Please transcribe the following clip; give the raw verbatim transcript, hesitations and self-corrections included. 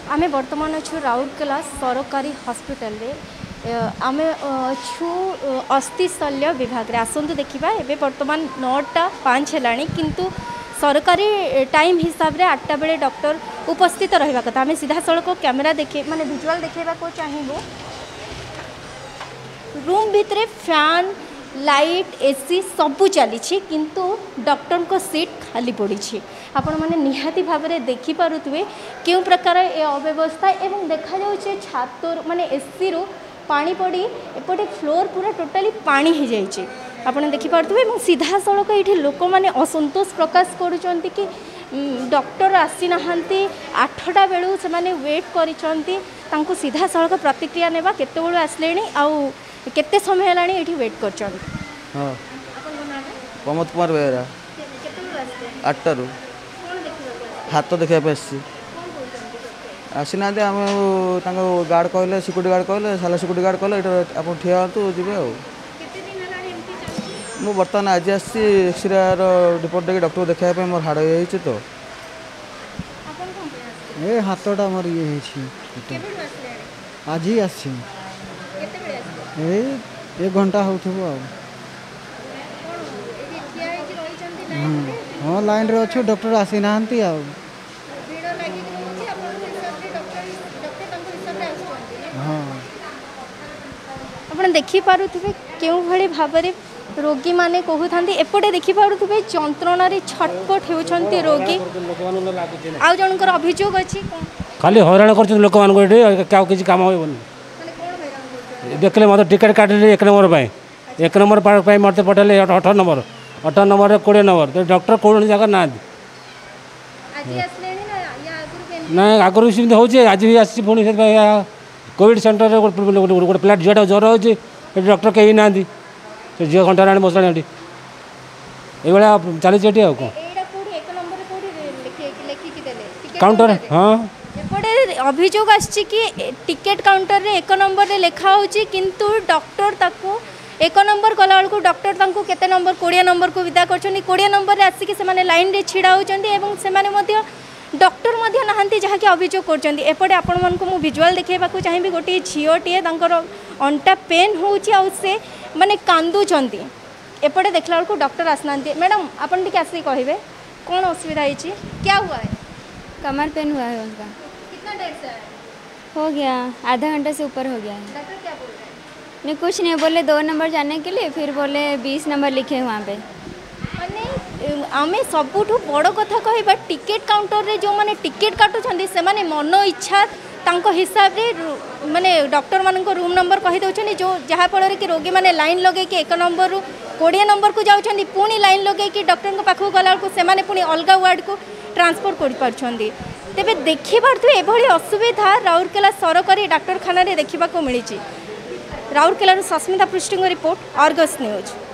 आमे वर्तमान अच्छु राउरकेला सरकारी हॉस्पिटल रे आमे छु अस्थि शल्य विभाग रे आसंतु देखिबा एबे वर्तमान नौटा पाँच हेलाणी किंतु सरकारी टाइम हिसाब रे आठटा बेले डॉक्टर उपस्थित रहिबा कथा आमे सीधा सड़क कैमरा देखे माने विजुअल देखेबा को चाहिबो रूम भितरे फैन लाइट एसी सबू चली किंतु डॉक्टर को सीट खाली पड़ी आपण मैंने निहाती भाव में देखिपे क्यों प्रकार ए अव्यवस्था एवं देखा जाऊे छात माने एसी रु पानी पड़ी एपटे फ्लोर पूरा टोटाली पानी हो जाए आपड़ देखिपे सीधा सड़क ये लोक मैंने असंतोष प्रकाश करुँच कि डॉक्टर आसी नहांती आठटा बेलू से माने वेट कर सीधा सड़क प्रतिक्रिया नेबा केते बेलू आसले आउ केते समय हेलाणी एठी वेट करछन। हां प्रमोद कुमार बेरा आठटा रु हाथ देखा आसी आसीना आम गार्ड कहले सिक्यूरीटी गार्ड कहले साला सिक्यूरीटी गार्ड कहले आप ठिया हूँ जी मु बर्तमान आज आसी एक्सरे रिपोर्ट देखे डॉक्टर देखा मोर हाड़ हो तो ए हाथटा मोर ये आज ही आसी एक घंटा हो हाँ लाइन रे अच्छे डॉक्टर आसी ना आप देखिपे क्यों भाई भाव में रोगी माने कहते एपटे देखिपे जंत्रणा छटपट होती रोगी आउ जनकर अभियोग अच्छी खाली हैरान कर लोक क्या किसी कम हो देखले मत टिकेट काटिले एक नंबर पाए एक नंबर पाए मत पठेले अठारह नंबर अठारह नंबर कोड़े नंबर तो डॉक्टर कौन जगह ना ना आगुरी सेमती हो आज भी आसी पुणी कोविड सेंटर गोटे पिला झीटा ज्वर हो डॉक्टर कहीं ना झील घंटा आने बसला ये चली आ काउंटर हाँ एपटे अभियोग आछि कि टिकेट काउंटर रे एक नंबर रे लिखा होची किंतु डॉक्टर ताको एक नंबर कला बेलू डॉक्टर तांको केते नंबर कोड़े नंबर को विदा करछनी कोड़े नंबर रे आसिक से माने लाइन रे छिड़ा होचंदी एवं से माने मध्य डॉक्टर मध्य नहांती जहा कि अभियोग करछंदी एपटे आपण मन को मु विजुअल देखेबा को चाहिबी गोटी झियोटीए तांकर अंटा पेन होची आ से माने कांदुचंदी एपटे देखला बेलू डॉक्टर आसनांती मैडम आपण टिके आसी कहिबे कोन असुविधा हिची क्या हुआ है कमर पेन हुआ है उनका कितना देर से है? हो गया आधा घंटा से ऊपर हो गया है। डॉक्टर क्या बोल रहे हैं? नहीं कुछ नहीं बोले दो नंबर जाने के लिए फिर बोले बीस नंबर लिखे वहाँ पे माने आमे सबुठु बड़ कथा कहबा टिकेट काउंटर रे जो माने टिकेट काटुछंदी से माने मन इच्छा तांको हिसाब रे माने डॉक्टर मान को रूम नंबर कहि दउछनी जो जहा फल कि रोगी माने लाइन लगे कि एक नंबर रु कोड़े नंबर को जाउछंदी पुणी लाइन लगे कि डॉक्टर को पाखु गला को से माने पुणी अलगा वार्ड को ट्रांसफर कर पारछंदी तेबे देखि पारथु एभली असुविधा राउरकेला सरकारी डाक्तरखाना रे देखिबा को मिली। राउरकेला सस्मिता पृष्ठ रिपोर्ट आर्गस न्यूज।